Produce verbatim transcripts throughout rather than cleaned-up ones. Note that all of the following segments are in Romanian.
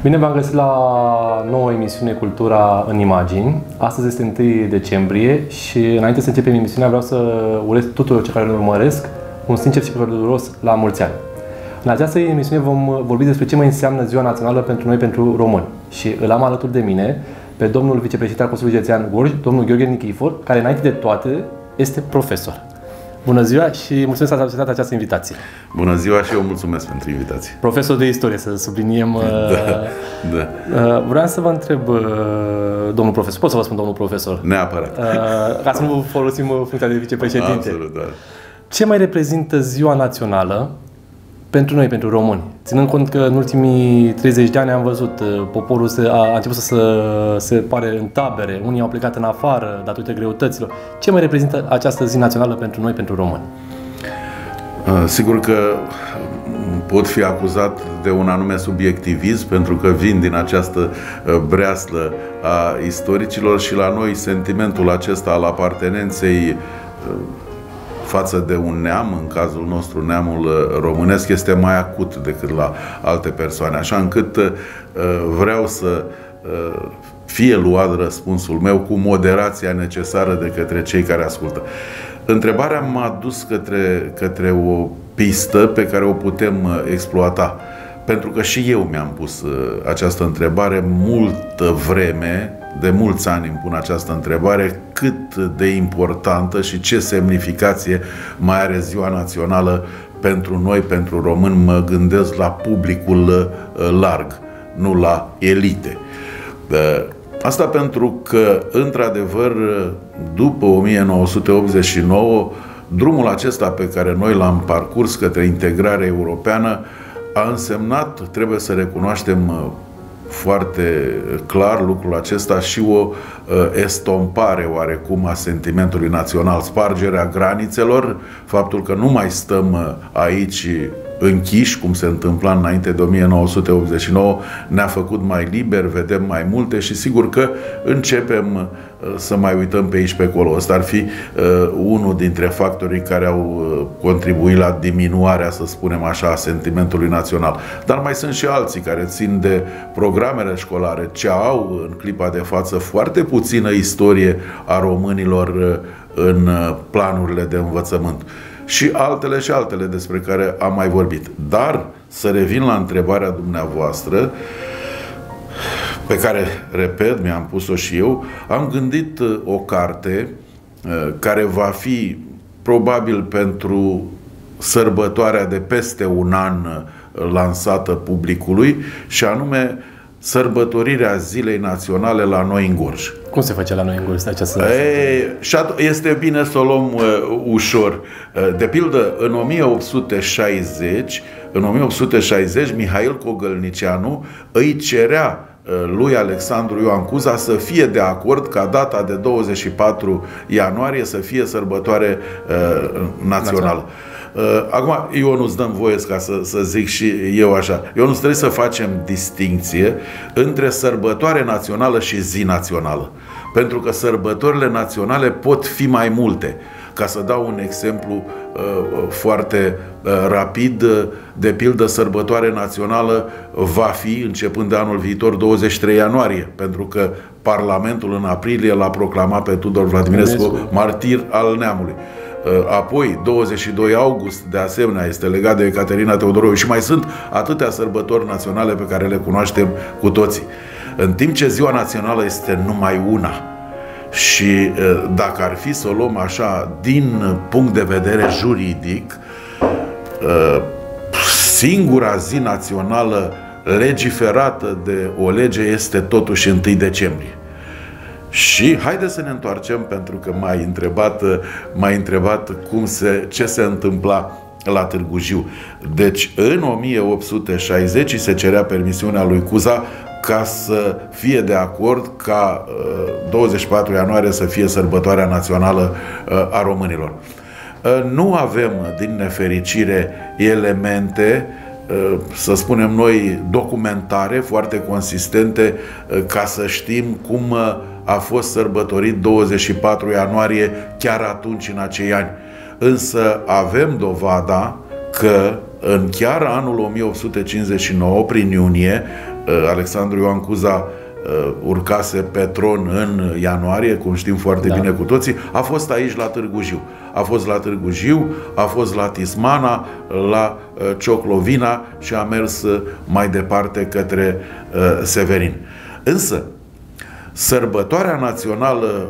Bine v-am găsit la nouă emisiune Cultura în Imagini. Astăzi este întâi decembrie și înainte să începem emisiunea vreau să urez tuturor celor care ne urmăresc un sincer și călduros la mulți ani. În această emisiune vom vorbi despre ce mai înseamnă Ziua Națională pentru noi, pentru români. Și îl am alături de mine pe domnul vicepreședinte al Consiliului Județean Gorj, domnul Gheorghe Nichifor, care înainte de toate este profesor. Bună ziua și mulțumesc că ați acceptat această invitație. Bună ziua și eu mulțumesc pentru invitație. Profesor de istorie, să subliniem. Da, da. Vreau să vă întreb, domnul profesor, pot să vă spun domnul profesor? Neapărat. Ca să nu folosim funcția de vicepreședinte. Absolut, da. Ce mai reprezintă Ziua Națională pentru noi, pentru români? Ținând cont că în ultimii treizeci de ani am văzut, poporul se, a, a început să se, se pare în tabere, unii au plecat în afară datorită greutăților. Ce mai reprezintă această zi națională pentru noi, pentru români? Sigur că pot fi acuzat de un anume subiectivism, pentru că vin din această breaslă a istoricilor și la noi sentimentul acesta al apartenenței față de un neam, în cazul nostru neamul românesc, este mai acut decât la alte persoane. Așa încât vreau să fie luat răspunsul meu cu moderația necesară de către cei care ascultă. Întrebarea m-a dus către, către o pistă pe care o putem exploata. Pentru că și eu mi-am pus această întrebare multă vreme, de mulți ani îmi pun această întrebare, cât de importantă și ce semnificație mai are Ziua Națională pentru noi, pentru români. Mă gândesc la publicul larg, nu la elite. Asta pentru că, într-adevăr, după o mie nouă sute optzeci și nouă, drumul acesta pe care noi l-am parcurs către integrare europeană a însemnat, trebuie să recunoaștem foarte clar lucrul acesta, și o estompare oarecum a sentimentului național, spargerea granițelor, faptul că nu mai stăm aici închiși, cum se întâmpla înainte de o mie nouă sute optzeci și nouă, ne-a făcut mai liberi, vedem mai multe și sigur că începem să mai uităm pe aici pe acolo. Ăsta ar fi uh, unul dintre factorii care au contribuit la diminuarea, să spunem așa, a sentimentului național. Dar mai sunt și alții care țin de programele școlare, ce au în clipa de față foarte puțină istorie a românilor în planurile de învățământ. Și altele și altele despre care am mai vorbit. Dar să revin la întrebarea dumneavoastră, pe care, repet, mi-am pus-o și eu, am gândit o carte care va fi probabil pentru sărbătoarea de peste un an lansată publicului, și anume sărbătorirea Zilei Naționale la noi în Gorj. Cum se face la noi în Gorj această? Este bine să o luăm uh, ușor. De pildă, în o mie opt sute șaizeci, în o mie opt sute șaizeci, Mihail Cogălnicianu îi cerea lui Alexandru Ioan Cuza să fie de acord ca data de douăzeci și patru ianuarie să fie sărbătoare uh, națională. Uh, acum, eu nu-ți dăm voie ca să, să zic și eu așa. Eu nu trebuie să facem distincție între sărbătoare națională și zi națională. Pentru că sărbătorile naționale pot fi mai multe. Ca să dau un exemplu uh, foarte uh, rapid, uh, de pildă, sărbătoare națională va fi, începând de anul viitor, douăzeci și trei ianuarie, pentru că Parlamentul în aprilie l-a proclamat pe Tudor Vladimirescu martir al neamului. Apoi, douăzeci și doi august, de asemenea, este legat de Ecaterina Teodoroiu, și mai sunt atâtea sărbători naționale pe care le cunoaștem cu toții. În timp ce Ziua Națională este numai una. Și dacă ar fi să o luăm așa din punct de vedere juridic, singura zi națională legiferată de o lege este totuși întâi decembrie. Și haideți să ne întoarcem, pentru că m-ai întrebat, m-ai întrebat cum se, ce se întâmpla la Târgu Jiu. Deci în o mie opt sute șaizeci se cerea permisiunea lui Cuza ca să fie de acord ca uh, douăzeci și patru ianuarie să fie sărbătoarea națională uh, a românilor. Uh, nu avem, din nefericire, elemente, uh, să spunem noi, documentare foarte consistente uh, ca să știm cum uh, a fost sărbătorit douăzeci și patru ianuarie chiar atunci, în acei ani. Însă avem dovada că în chiar anul o mie opt sute cincizeci și nouă, prin iunie, Alexandru Ioan Cuza urcase pe tron în ianuarie, cum știm foarte da. bine cu toții, a fost aici la Târgu Jiu. A fost la Târgu Jiu, a fost la Tismana, la Cioclovina și a mers mai departe către Severin. Însă, sărbătoarea națională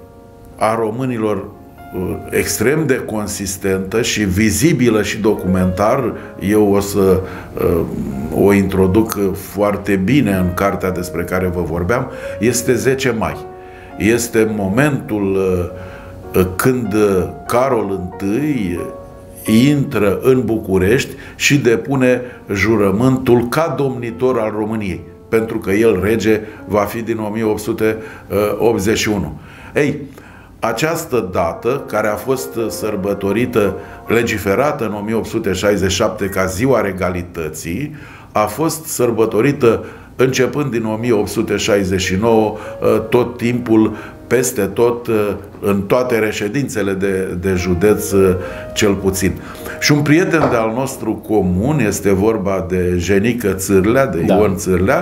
a românilor extrem de consistentă și vizibilă și documentar, eu o să uh, o introduc foarte bine în cartea despre care vă vorbeam, este zece mai. Este momentul uh, când Carol I intră în București și depune jurământul ca domnitor al României, pentru că el, rege, va fi din o mie opt sute optzeci și unu. Ei, această dată, care a fost sărbătorită, legiferată în o mie opt sute șaizeci și șapte ca Ziua Regalității, a fost sărbătorită începând din o mie opt sute șaizeci și nouă, tot timpul, peste tot, în toate reședințele de, de județ, cel puțin. Și un prieten de-al nostru comun, este vorba de Jenică Țârlea, de da. Ion Țârlea,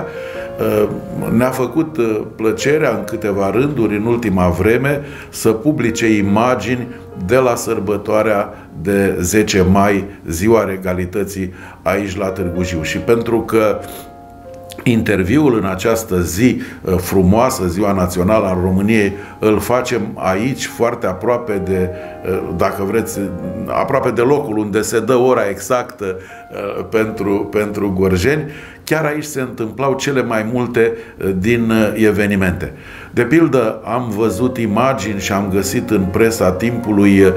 ne-a făcut plăcerea în câteva rânduri în ultima vreme să publice imagini de la sărbătoarea de zece mai, Ziua Regalității, aici la Târgu Jiu. Și pentru că interviul în această zi frumoasă, Ziua Națională a României, îl facem aici, foarte aproape de, dacă vreți, aproape de locul unde se dă ora exactă pentru, pentru gorjeni. Chiar aici se întâmplau cele mai multe din evenimente. De pildă, am văzut imagini și am găsit în presa timpului,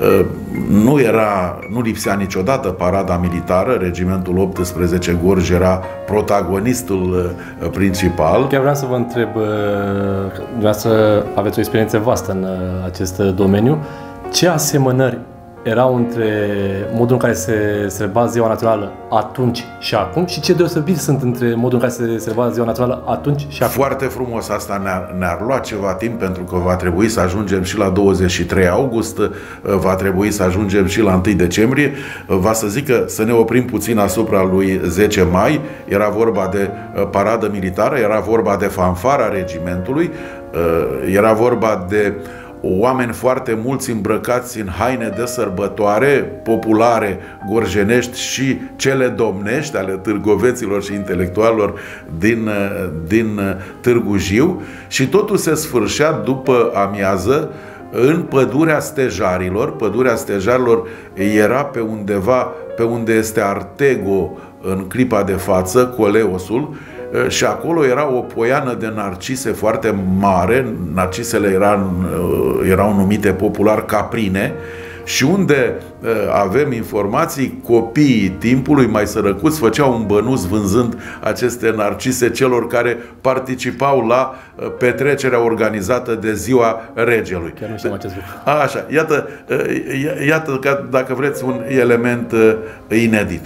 nu era, nu lipsea niciodată parada militară, regimentul optsprezece Gorj era protagonistul principal. Chiar vreau să vă întreb, dumneavoastră aveți o experiență vastă în acest domeniu, ce asemănări erau între modul în care se celebra Ziua Națională atunci și acum și ce deosebiri sunt între modul în care se celebra Ziua Națională atunci și acum? Foarte frumos, asta ne-ar, ne-ar lua ceva timp, pentru că va trebui să ajungem și la douăzeci și trei august, va trebui să ajungem și la întâi decembrie. Va să zic că să ne oprim puțin asupra lui zece mai. Era vorba de paradă militară, era vorba de fanfara regimentului, era vorba de oameni foarte mulți îmbrăcați în haine de sărbătoare, populare, gorjenești și cele domnești, ale târgoveților și intelectualilor din, din Târgu Jiu, și totul se sfârșea după amiază în Pădurea Stejarilor. Pădurea Stejarilor era pe undeva, pe unde este Artego în clipa de față, Coleosul, și acolo era o poiană de narcise foarte mare. Narcisele erau, erau numite popular caprine, și unde avem informații, copiii timpului mai sărăcuți făceau un bănuț vânzând aceste narcise celor care participau la petrecerea organizată de Ziua Regelui. Chiar nu știu acest lucru. Așa, iată, iată că, dacă vreți, un element inedit.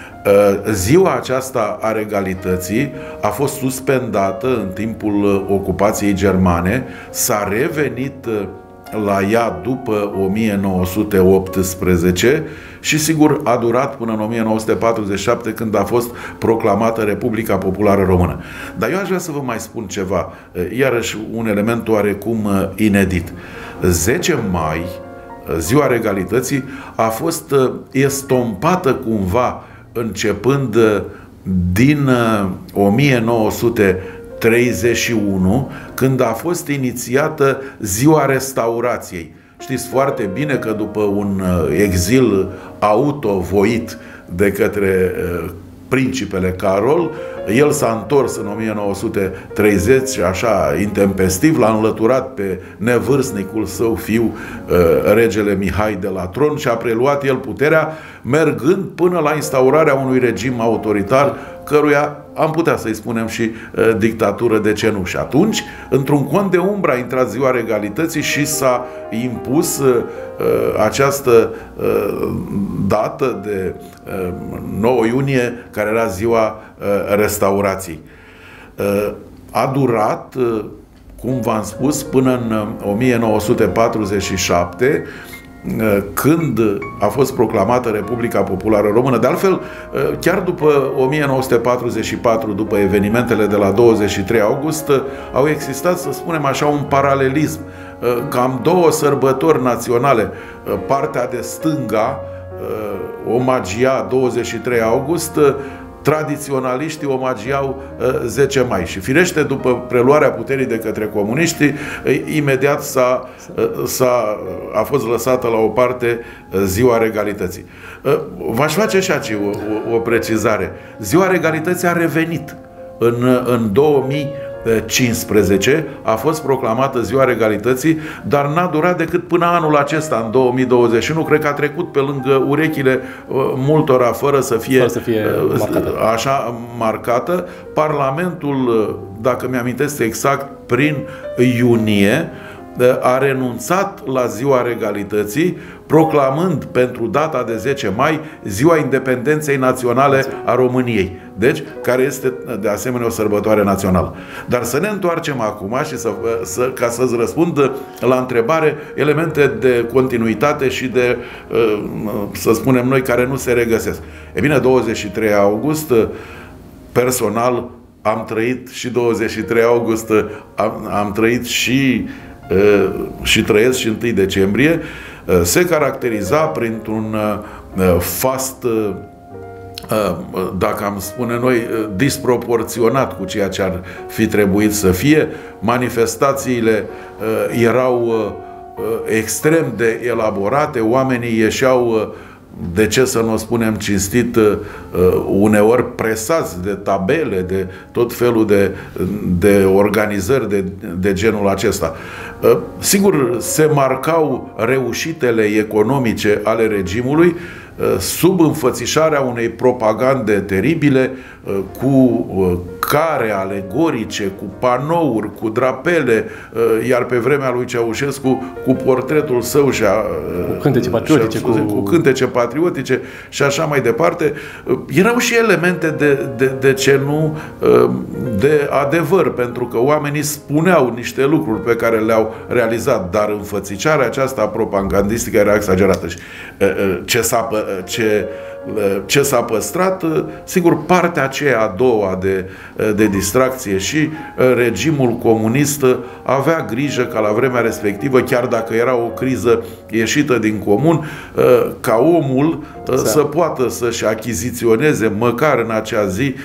Ziua aceasta a Regalității a fost suspendată în timpul ocupației germane, s-a revenit la ea după o mie nouă sute optsprezece și, sigur, a durat până în o mie nouă sute patruzeci și șapte, când a fost proclamată Republica Populară Română. Dar eu aș vrea să vă mai spun ceva, iarăși un element oarecum inedit. zece mai, Ziua Regalității, a fost estompată cumva începând din o mie nouă sute treizeci și unu, când a fost inițiată Ziua Restaurației. Știți foarte bine că după un exil autovoit de către principele Carol, el s-a întors în o mie nouă sute treizeci, așa, intempestiv, l-a înlăturat pe nevârstnicul său fiu, regele Mihai, de la tron și a preluat el puterea, mergând până la instaurarea unui regim autoritar, căruia am putea să-i spunem și uh, dictatură, de ce nu? Și atunci, într-un cont de umbră, a intrat Ziua Regalității și s-a impus uh, această uh, dată de uh, nouă iunie, care era Ziua uh, Restaurației. Uh, a durat, uh, cum v-am spus, până în o mie nouă sute patruzeci și șapte, când a fost proclamată Republica Populară Română. De altfel, chiar după o mie nouă sute patruzeci și patru, după evenimentele de la douăzeci și trei august, au existat, să spunem așa, un paralelism. Cam două sărbători naționale. Partea de stânga omagia douăzeci și trei august, tradiționaliștii omagiau zece mai. Și firește, după preluarea puterii de către comuniști, imediat s-a, s-a, a fost lăsată la o parte Ziua Regalității. V-aș face și aici o, o, o precizare. Ziua Regalității a revenit în, în două mii cincisprezece, a fost proclamată Ziua Regalității, dar n-a durat decât până anul acesta, în două mii douăzeci și unu. Cred că a trecut pe lângă urechile multora fără să fie, fără să fie marcată. așa marcată. Parlamentul, dacă mi-amintesc exact, prin iunie a renunțat la Ziua Regalității, proclamând pentru data de zece mai Ziua Independenței Naționale a României. Deci, care este de asemenea o sărbătoare națională. Dar să ne întoarcem acum și să, să, ca să-ți răspund la întrebare, elemente de continuitate și de, să spunem noi, care nu se regăsesc. E bine, douăzeci și trei august, personal, am trăit și douăzeci și trei august, am, am trăit și și trăiesc și întâi decembrie, se caracteriza printr-un fast, dacă am spune noi, disproporționat cu ceea ce ar fi trebuit să fie. Manifestațiile erau extrem de elaborate, oamenii ieșeau, de ce să nu o spunem cinstit, uneori presați de tabele, de tot felul de, de organizări de, de genul acesta. Sigur, se marcau reușitele economice ale regimului sub înfățișarea unei propagande teribile, cu care alegorice, cu panouri, cu drapele, iar pe vremea lui Ceaușescu cu portretul său și a, cu cântece patriotice, cu, cu cântece patriotice și așa mai departe. Erau și elemente de, de, de ce nu de adevăr, pentru că oamenii spuneau niște lucruri pe care le-au realizat, dar înfățișarea aceasta propagandistică era exagerată. Și ce s-a ce ce s-a păstrat, sigur, partea aceea a doua de, de distracție, și regimul comunist avea grijă ca la vremea respectivă, chiar dacă era o criză ieșită din comun, ca omul exact. să poată să-și achiziționeze măcar în acea zi,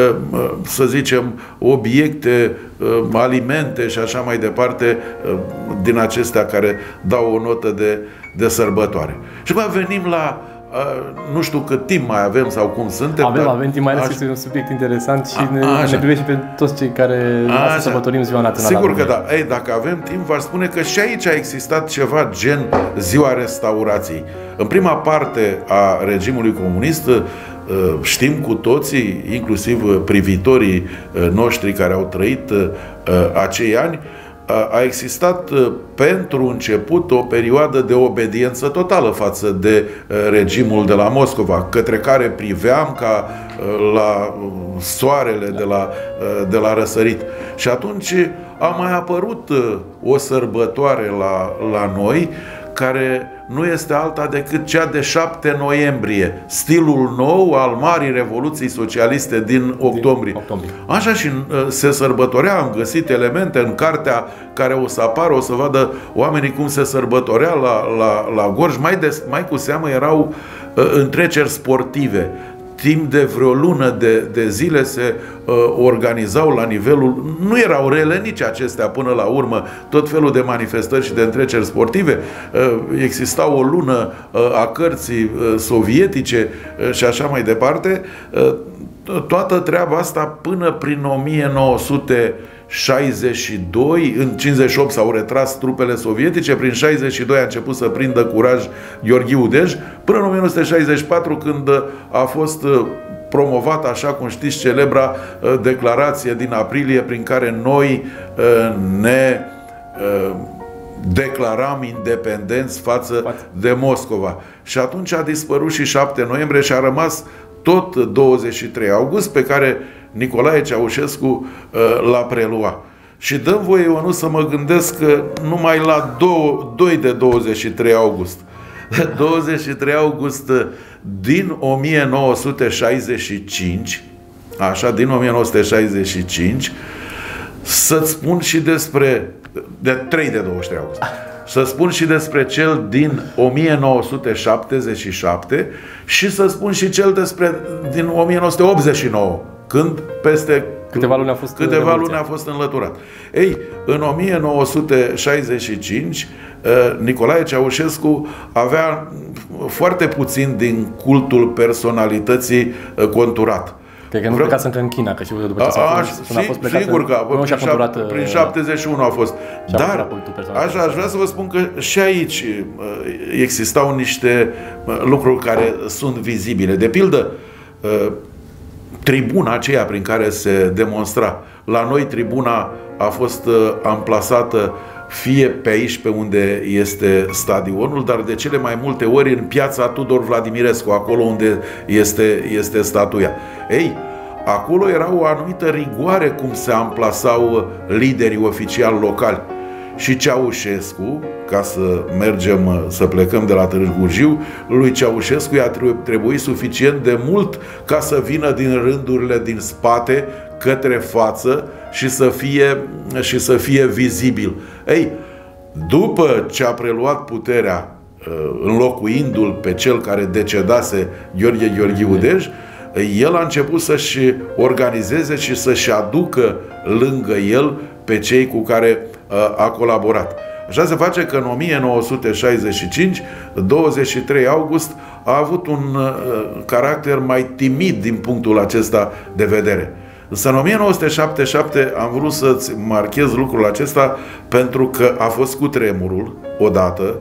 să zicem, obiecte, alimente și așa mai departe, din acestea care dau o notă de, de sărbătoare. Și mai venim la nu știu cât timp mai avem sau cum suntem. Avem, dar avem timp, mai ales este un subiect interesant și a, ne, ne privește pe toți cei care să sărbătorim Ziua Națională. Sigur că da. Ei, dacă avem timp, v-aș spune că și aici a existat ceva gen Ziua Restaurației. În prima parte a regimului comunist, știm cu toții, inclusiv privitorii noștri care au trăit acei ani, a existat pentru început o perioadă de obediență totală față de regimul de la Moscova, către care priveam ca la soarele de la, de la răsărit. Și atunci a mai apărut o sărbătoare la, la noi, care nu este alta decât cea de șapte noiembrie, stilul nou al Marii Revoluții Socialiste din octombrie. Din octombrie. Așa și se sărbătorea, am găsit elemente în cartea care o să apară, o să vadă oamenii cum se sărbătorea la, la, la Gorj. Mai, de, mai cu seamă erau uh, întreceri sportive. Timp de vreo lună de, de zile se uh, organizau la nivelul... Nu erau rele nici acestea până la urmă, tot felul de manifestări și de întreceri sportive. Uh, exista o lună uh, a cărții uh, sovietice uh, și așa mai departe. Uh, toată treaba asta până prin o mie nouă sute șaizeci și doi, în cincizeci și opt s-au retras trupele sovietice, prin șaizeci și doi a început să prindă curaj Gheorghiu Dej, până în o mie nouă sute șaizeci și patru, când a fost promovat, așa cum știți, celebra declarație din aprilie prin care noi ne declaram independenți față de Moscova. Și atunci a dispărut și șapte noiembrie și a rămas tot douăzeci și trei august, pe care Nicolae Ceaușescu l-a preluat. Și dăm voie, eu nu să mă gândesc că numai la doi de douăzeci și trei august douăzeci și trei august din o mie nouă sute șaizeci și cinci, așa, din o mie nouă sute șaizeci și cinci, să-ți spun și despre, de trei de douăzeci și trei august, să spun și despre cel din o mie nouă sute șaptezeci și șapte și să spun și cel despre din o mie nouă sute optzeci și nouă, când peste câteva luni a fost, câteva luni a fost înlăturat. Ei, în o mie nouă sute șaizeci și cinci, Nicolae Ceaușescu avea foarte puțin din cultul personalității conturat. Cred că nu Vreau... plecați încă în China, că și după ce s-a fost, a fost plecat, sigur că prin, prin, șap, prin șaptezeci și unu a fost. Dar aș, aș vrea să vă spun că și aici existau niște lucruri care sunt vizibile. De pildă, tribuna aceea prin care se demonstra. La noi tribuna a fost amplasată fie pe aici, pe unde este stadionul, dar de cele mai multe ori în piața Tudor Vladimirescu, acolo unde este, este statuia. Ei, acolo era o anumită rigoare cum se amplasau liderii oficiali locali. Și Ceaușescu, ca să mergem, să plecăm de la Târgu Jiu, lui Ceaușescu i-a trebuit suficient de mult ca să vină din rândurile din spate către față și să fie, și să fie vizibil. Ei, după ce a preluat puterea, înlocuindu-l pe cel care decedase, Gheorghe Gheorghiu Dej, el a început să-și organizeze și să-și aducă lângă el pe cei cu care a colaborat. Așa se face că în o mie nouă sute șaizeci și cinci, douăzeci și trei august, a avut un caracter mai timid din punctul acesta de vedere. Însă în o mie nouă sute șaptezeci și șapte am vrut să-ți marchez lucrul acesta pentru că a fost cutremurul odată,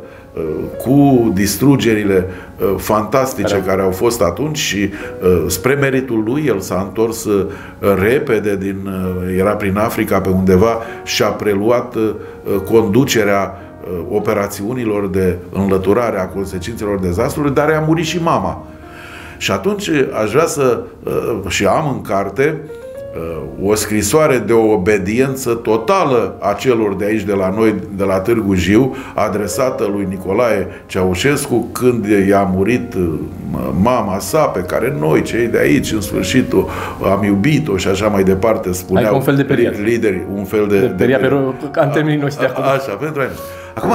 cu distrugerile fantastice care au fost atunci și spre meritul lui el s-a întors repede din, era prin Africa pe undeva și a preluat conducerea operațiunilor de înlăturare a consecințelor dezastrului, dar i-a murit și mama. Și atunci aș vrea să, și am în carte o scrisoare de obediență totală a celor de aici, de la noi, de la Târgu Jiu, adresată lui Nicolae Ceaușescu când i-a murit mama sa, pe care noi, cei de aici, în sfârșit am iubit-o și așa mai departe, spuneau adică un fel de periat. Lideri, un fel de, de periat, de periat. Pe, în termenii noștri acum. Așa, pentru a acum,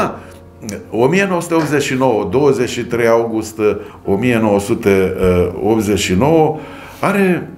o mie nouă sute optzeci și nouă, douăzeci și trei august o mie nouă sute optzeci și nouă, are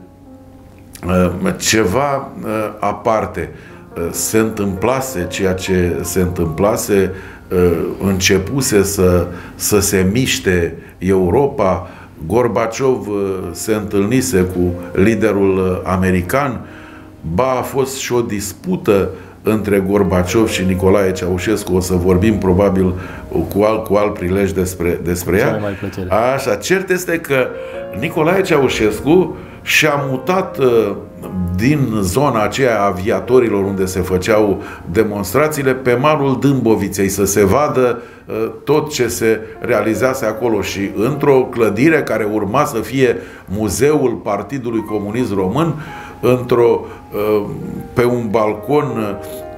ceva aparte. Se întâmplase ceea ce se întâmplase, începuse să, să se miște Europa. Gorbaciov se întâlnise cu liderul american, ba a fost și o dispută între Gorbaciov și Nicolae Ceaușescu. O să vorbim probabil cu alt, cu alt prilej despre, despre ea. Așa, cert este că Nicolae Ceaușescu și-a mutat din zona aceea a aviatorilor unde se făceau demonstrațiile pe malul Dâmboviței, să se vadă tot ce se realizase acolo și într-o clădire care urma să fie Muzeul Partidului Comunist Român, într-o, pe un balcon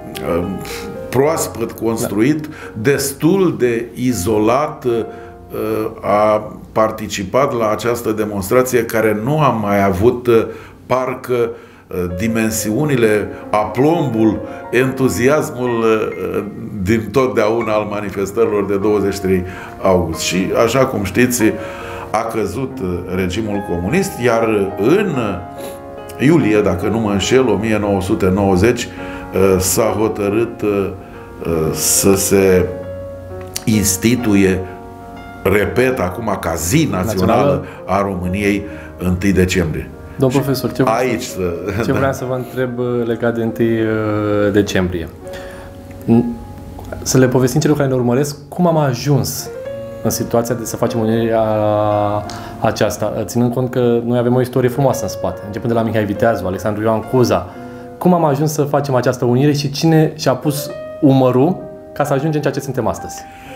proaspăt construit, destul de izolat, a participat la această demonstrație care nu a mai avut parcă dimensiunile, aplombul, entuziasmul din totdeauna al manifestărilor de douăzeci și trei august. Și, așa cum știți, a căzut regimul comunist, iar în iulie, dacă nu mă înșel, o mie nouă sute nouăzeci, s-a hotărât să se instituie, repet acum, ca zi națională a României, întâi decembrie. Domn profesor, ce, aici să... ce vreau să vă întreb legat de întâi decembrie? Să le povestim celor care ne urmăresc cum am ajuns în situația de să facem unirea aceasta, ținând cont că noi avem o istorie frumoasă în spate, începând de la Mihai Viteazu, Alexandru Ioan Cuza. Cum am ajuns să facem această unire și cine și-a pus umărul ca să ajungem ceea ce suntem astăzi?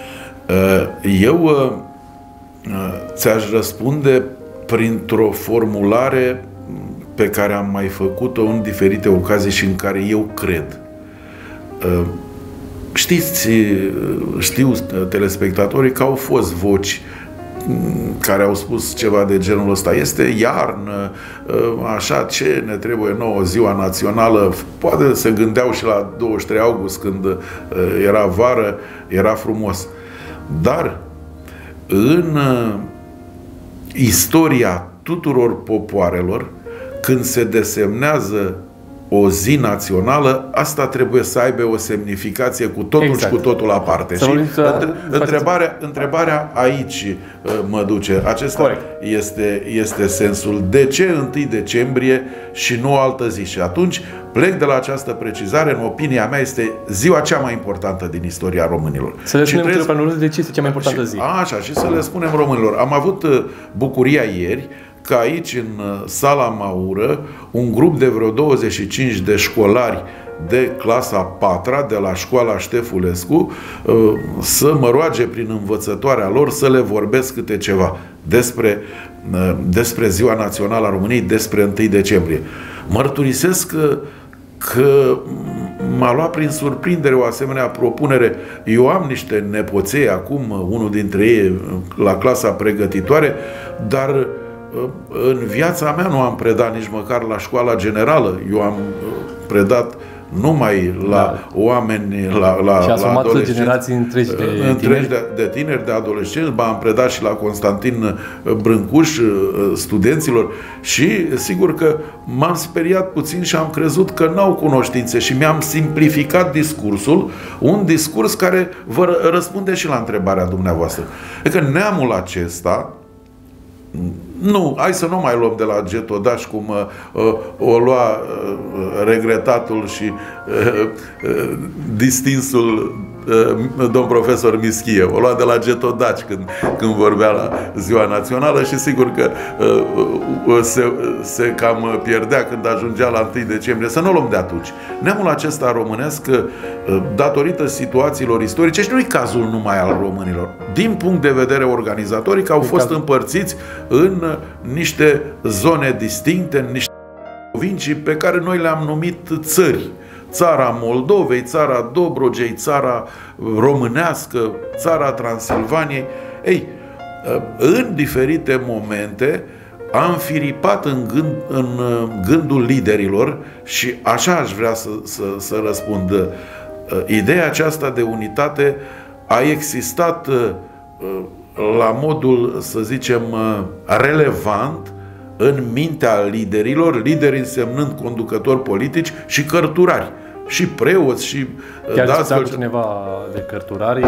Eu ți-aș răspunde printr-o formulare pe care am mai făcut-o în diferite ocazii și în care eu cred. Știți, știu telespectatorii că au fost voci care au spus ceva de genul ăsta. Este iarnă, așa, ce ne trebuie nouă, ziua națională. Poate se gândeau și la douăzeci și trei august, când era vară, era frumos. Dar în istoria tuturor popoarelor, când se desemnează o zi națională, asta trebuie să aibă o semnificație cu totul exact. și cu totul aparte. Și întrebarea, întrebarea aici mă duce. Acesta este, este sensul. De ce întâi decembrie și nu o altă zi? Și atunci plec de la această precizare. În opinia mea este ziua cea mai importantă din istoria românilor. Să le spunem trebuie... de ce este cea mai importantă zi. Așa, și să le spunem românilor. Am avut bucuria ieri că aici, în sala Maură, un grup de vreo douăzeci și cinci de școlari de clasa a patra, de la școala Ștefulescu, să mă roage prin învățătoarea lor să le vorbesc câte ceva despre, despre Ziua Națională a României, despre întâi decembrie. Mărturisesc că, că m-a luat prin surprindere o asemenea propunere. Eu am niște nepoței acum, unul dintre ei la clasa pregătitoare, dar în viața mea nu am predat nici măcar la școala generală. Eu am predat numai la da. oameni, la, la, și la adolescenți, generații întregi de întregi tineri. De, de tineri, de adolescenți. Am predat și la Constantin Brâncuș studenților și sigur că m-am speriat puțin și am crezut că n-au cunoștințe și mi-am simplificat discursul, un discurs care vă răspunde și la întrebarea dumneavoastră. Adică neamul acesta, nu, hai să nu mai luăm de la Getodaș cum uh, o lua uh, regretatul și uh, uh, distinsul uh, domn profesor Mischie. O lua de la Getodaci când, când vorbea la Ziua Națională și sigur că uh, uh, se, se cam pierdea când ajungea la întâi decembrie. Să nu o luăm de atunci. Neamul acesta românesc, uh, datorită situațiilor istorice, și nu e cazul numai al românilor. Din punct de vedere organizatoric, au fost împărțiți în niște zone distincte, în niște provincii pe care noi le-am numit țări. Țara Moldovei, țara Dobrogei, țara românească, țara Transilvaniei. Ei, în diferite momente am firipat în, gând, în gândul liderilor și așa aș vrea să, să, să răspund. Ideea aceasta de unitate a existat la modul, să zicem, relevant în mintea liderilor, lideri însemnând conducători politici și cărturari, și preoți, și... Chiar discutam cu cineva de cărturari,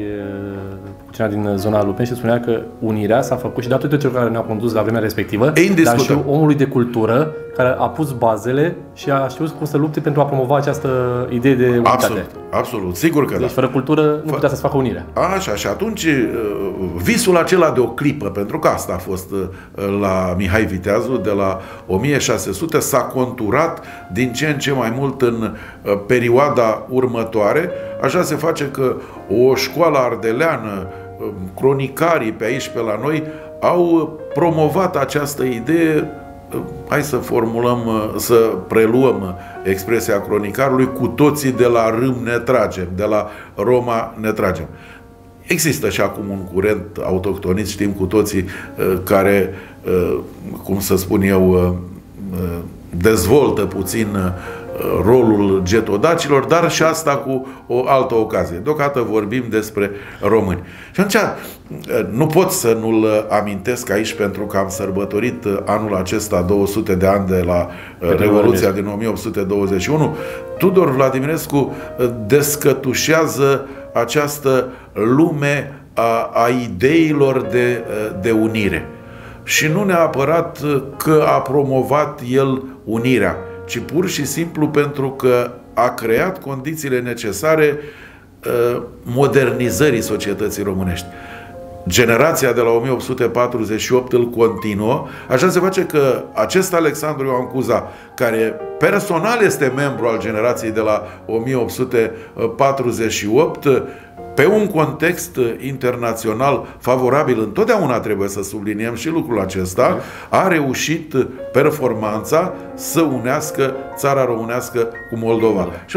cu cineva din zona Lupeni, și spunea că unirea s-a făcut și datorită celor care ne-au condus la vremea respectivă, dar și omului de cultură care a pus bazele și a știut cum să lupte pentru a promova această idee de unitate. Absolut, absolut, sigur că deci, da. fără cultură nu putea să se facă unirea. Așa, și atunci visul acela de o clipă, pentru că asta a fost la Mihai Viteazu, de la o mie șase sute, s-a conturat din ce în ce mai mult în perioada următoare. Așa se face că o școală ardeleană, cronicarii pe aici, pe la noi, au promovat această idee. Hai să formulăm, să preluăm expresia cronicarului: cu toții de la râm ne tragem, de la Roma ne tragem. Există și acum un curent autohtonist, știm cu toții, care, cum să spun eu, dezvoltă puțin rolul getodacilor, dar și asta cu o altă ocazie. Deocamdată vorbim despre români. Și atunci nu pot să nu-l amintesc aici, pentru că am sărbătorit anul acesta două sute de ani de la Revoluția din o mie opt sute douăzeci și unu. Tudor Vladimirescu descătușează această lume a, a ideilor de, de unire. Și nu neapărat că a promovat el unirea, ci pur și simplu pentru că a creat condițiile necesare uh, modernizării societății românești. Generația de la o mie opt sute patruzeci și opt îl continuă. Așa se face că acest Alexandru Ioan Cuza, care personal este membru al generației de la o mie opt sute patruzeci și opt, pe un context internațional favorabil, întotdeauna trebuie să subliniem și lucrul acesta, a reușit performanța să unească țara românească cu Moldova. Și asta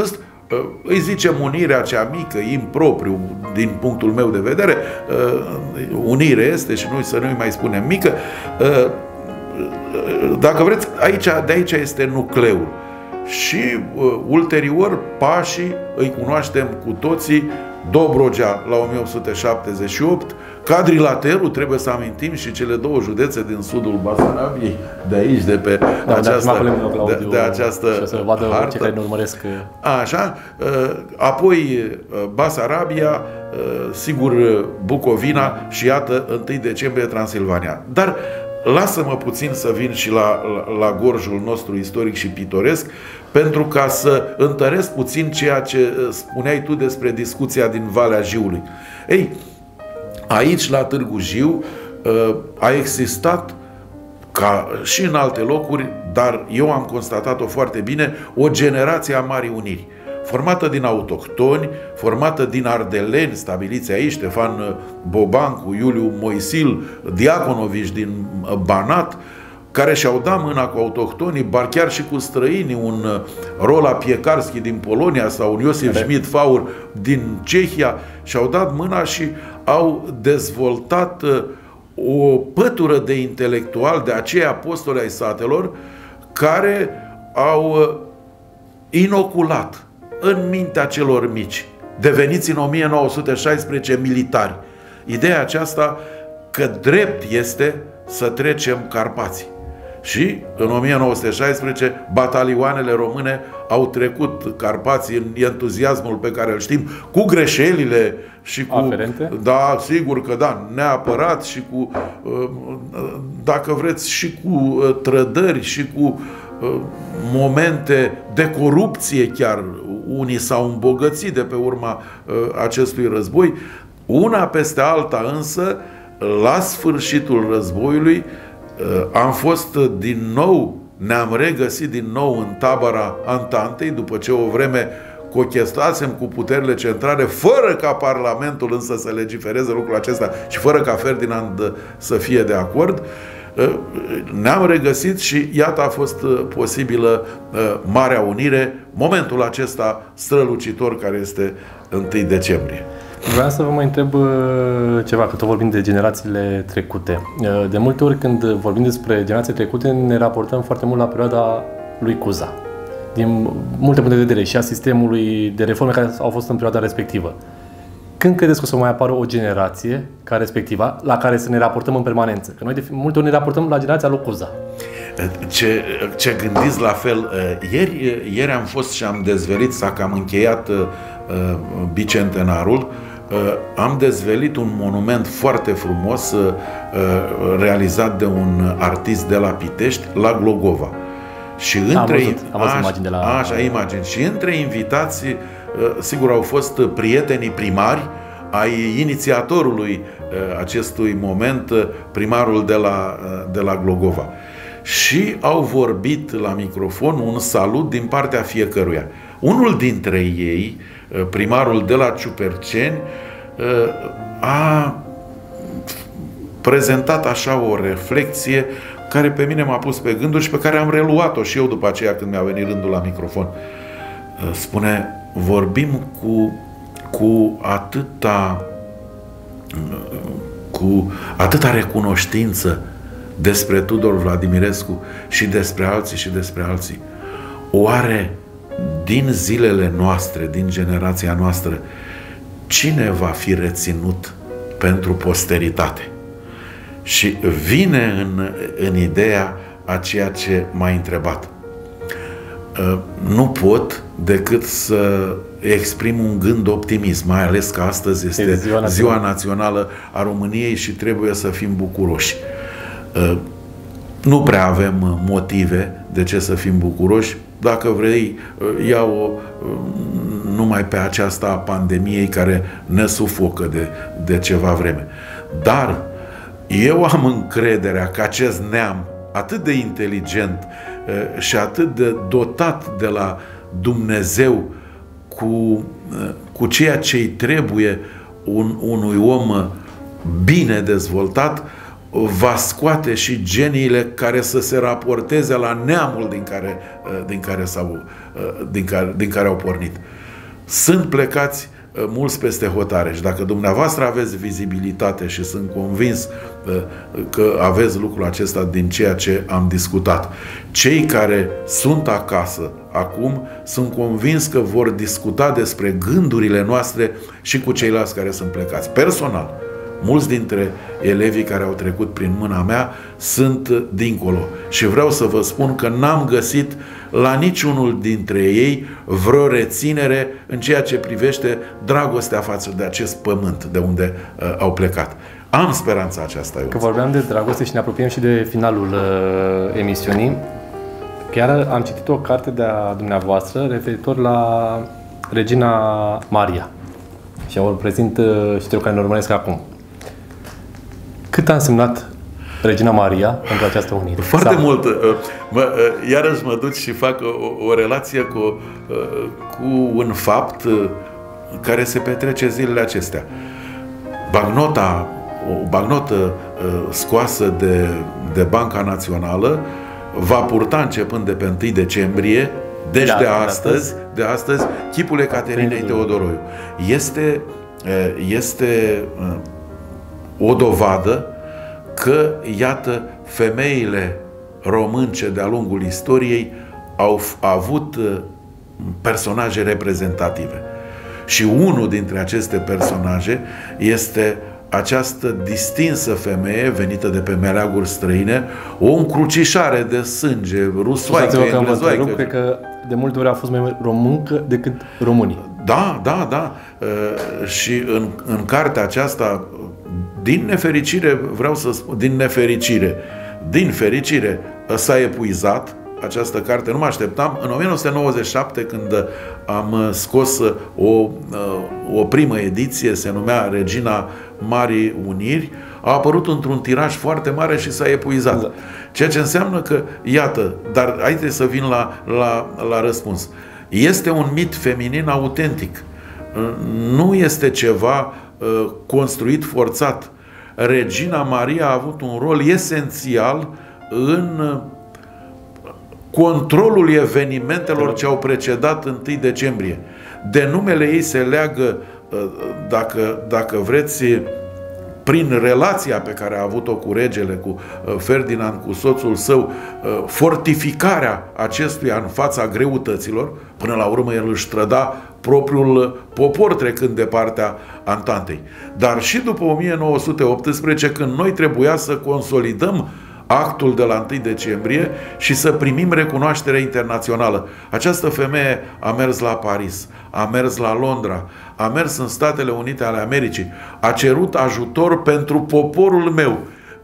îi zicem unirea cea mică, impropriu, din punctul meu de vedere, unire este și noi să nu-i mai spunem mică. Dacă vreți, aici, de aici este nucleul. Și ulterior pașii îi cunoaștem cu toții: Dobrogea la o mie opt sute șaptezeci și opt, Cadrilaterul, trebuie să amintim și cele două județe din sudul Basarabiei, de aici, de pe da, această, de, de, de această și o să vadă hartă. cei care ne urmăresc. Așa, apoi Basarabia, sigur Bucovina și iată întâi decembrie Transilvania. Dar lasă-mă puțin să vin și la, la, la gorjul nostru istoric și pitoresc, pentru ca să întăresc puțin ceea ce spuneai tu despre discuția din Valea Jiului. Ei, aici la Târgu Jiu a existat, ca și în alte locuri, dar eu am constatat-o foarte bine, o generație a Marii Uniri, formată din autohtoni, formată din ardeleni stabiliți aici, Ștefan Bobancu, Iuliu Moisil, Diaconovici din Banat, care și-au dat mâna cu autohtonii, bar chiar și cu străinii, un Rola Piekarski din Polonia sau un Iosif Schmidt-Faur din Cehia, și-au dat mâna și au dezvoltat o pătură de intelectuali, de acei apostoli ai satelor, care au inoculat în mintea celor mici, deveniți în o mie nouă sute șaisprezece militari, ideea aceasta că drept este să trecem Carpații. Și în o mie nouă sute șaisprezece batalioanele române au trecut Carpații în entuziasmul pe care îl știm, cu greșelile și cu... aferente? Da, sigur că da, neapărat, și cu, dacă vreți, și cu trădări și cu momente de corupție chiar. Unii s-au îmbogățit de pe urma acestui război. Una peste alta însă, la sfârșitul războiului, am fost din nou, ne-am regăsit din nou în tabăra Antantei, după ce o vreme cochetasem cu puterile centrale, fără ca Parlamentul însă să legifereze lucrul acesta și fără ca Ferdinand să fie de acord. Ne-am regăsit și iată a fost posibilă Marea Unire, momentul acesta strălucitor care este întâi decembrie. Vreau să vă mai întreb ceva, că tot vorbim de generațiile trecute. De multe ori când vorbim despre generațiile trecute ne raportăm foarte mult la perioada lui Cuza, din multe puncte de vedere, și a sistemului de reforme care au fost în perioada respectivă. Când credeți că o să mai apară o generație ca respectiva, la care să ne raportăm în permanență? Că noi de multe ori ne raportăm la generația lui Cuza. Ce, ce gândiți la fel? Ieri, ieri am fost și am dezvelit, s-a cam încheiat uh, bicentenarul, uh, am dezvelit un monument foarte frumos uh, realizat de un artist de la Pitești, la Glogova. Și între, am văzut, am văzut imagini de la... Așa, imagini. Și între invitații, sigur, au fost prietenii primari ai inițiatorului acestui moment, primarul de la, de la Glogova. Și au vorbit la microfon un salut din partea fiecăruia. Unul dintre ei, primarul de la Ciuperceni, a prezentat așa o reflexie care pe mine m-a pus pe gânduri și pe care am reluat-o și eu după aceea când mi-a venit rândul la microfon. Spune: vorbim cu, cu atâta cu atâta recunoștință despre Tudor Vladimirescu și despre alții și despre alții. Oare din zilele noastre, din generația noastră, cine va fi reținut pentru posteritate? Și vine în, în ideea a ceea ce m-ai întrebat. Nu pot decât să exprim un gând optimist, mai ales că astăzi este ziua națională. ziua națională a României și trebuie să fim bucuroși. Nu prea avem motive de ce să fim bucuroși. Dacă vrei, ia-o numai pe aceasta a pandemiei care ne sufocă de, de ceva vreme. Dar eu am încrederea că acest neam atât de inteligent și atât de dotat de la Dumnezeu cu, cu ceea ce îi trebuie un, unui om bine dezvoltat, va scoate și geniile care să se raporteze la neamul din care, din care, s-au, din care, din care au pornit. sunt plecați mulți peste hotare și dacă dumneavoastră aveți vizibilitate și sunt convins că aveți lucrul acesta din ceea ce am discutat, cei care sunt acasă acum sunt convins că vor discuta despre gândurile noastre și cu ceilalți care sunt plecați. Personal, mulți dintre elevii care au trecut prin mâna mea sunt dincolo și vreau să vă spun că n-am găsit la niciunul dintre ei vreo reținere în ceea ce privește dragostea față de acest pământ de unde uh, au plecat. Am speranța aceasta. Eu. Că vorbeam de dragoste și ne apropiem și de finalul uh, emisiunii. Chiar am citit o carte de-a dumneavoastră referitor la Regina Maria. Și o prezint uh, și cei care ne urmăresc acum. Cât a însemnat Regina Maria pentru această unire? Foarte Sau... mult. Mă, iarăși mă duc și fac o, o relație cu, cu un fapt care se petrece zilele acestea. Bagnota, o bagnotă scoasă de, de Banca Națională va purta începând de pe întâi decembrie, deci da, de astăzi, de astăzi, chipul Ecaterinei Teodoroiu. Este, este o dovadă că, iată, femeile românce de-a lungul istoriei au avut personaje reprezentative. Și unul dintre aceste personaje este această distinsă femeie venită de pe meleaguri străine, o încrucișare de sânge, rusoaică, englezoaică. Cred că de multe ori a fost mai româncă decât românii. Da, da, da. Și în, în cartea aceasta, din nefericire, vreau să spun, din nefericire, din fericire, s-a epuizat această carte. Nu mă așteptam. În o mie nouă sute nouăzeci și șapte, când am scos o, o primă ediție, se numea Regina Marii Uniri, a apărut într-un tiraj foarte mare și s-a epuizat. Da. Ceea ce înseamnă că, iată, dar haideți să vin la, la, la răspuns. Este un mit feminin autentic. Nu este ceva uh, construit forțat. Regina Maria a avut un rol esențial în controlul evenimentelor ce au precedat întâi decembrie. De numele ei se leagă, dacă, dacă vreți, prin relația pe care a avut-o cu regele, cu Ferdinand, cu soțul său, fortificarea acestuia în fața greutăților. Până la urmă el își trăda propriul popor trecând de partea Antantei. Dar și după o mie nouă sute optsprezece, când noi trebuia să consolidăm actul de la întâi decembrie și să primim recunoaștere internațională. Această femeie a mers la Paris, a mers la Londra, a mers în Statele Unite ale Americii, a cerut ajutor pentru poporul meu.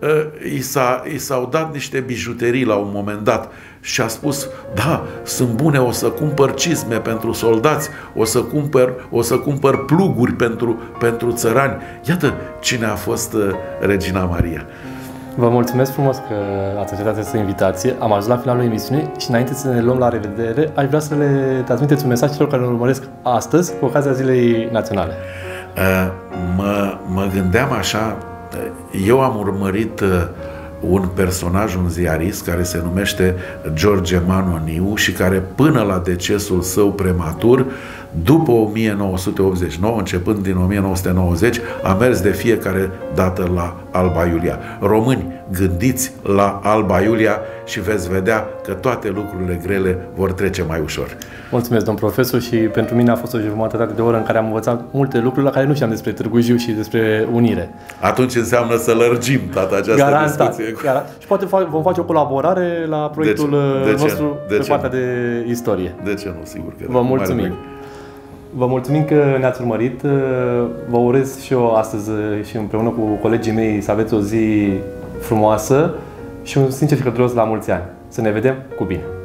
I s-au dat niște bijuterii la un moment dat și a spus: da, sunt bune, o să cumpăr cizme pentru soldați, o să cumpăr, o să cumpăr pluguri pentru, pentru țărani. Iată cine a fost Regina Maria. Vă mulțumesc frumos că ați acceptat această invitație. Am ajuns la finalul emisiunii și înainte să ne luăm la revedere, aș vrea să le transmiteți un mesaj celor care ne urmăresc astăzi cu ocazia Zilei Naționale. Mă, mă gândeam așa, eu am urmărit un personaj, un ziarist care se numește George Manoniu și care până la decesul său prematur, după o mie nouă sute optzeci și nouă, începând din o mie nouă sute nouăzeci, a mers de fiecare dată la Alba Iulia. Români, gândiți la Alba Iulia și veți vedea că toate lucrurile grele vor trece mai ușor. Mulțumesc, domn profesor, și pentru mine a fost o jumătate de oră în care am învățat multe lucruri la care nu știam despre Târgu Jiu și despre unire. Atunci înseamnă să lărgim toată această Garantat, discuție. Garantat. Și poate vom face o colaborare la proiectul de ce? De nostru de pe ce? partea de istorie. De ce nu? Sigur că Vă mulțumim. Vă mulțumim că ne-ați urmărit. Vă urez și eu astăzi și împreună cu colegii mei să aveți o zi frumoasă și un sincer și călduros la mulți ani. Să ne vedem cu bine!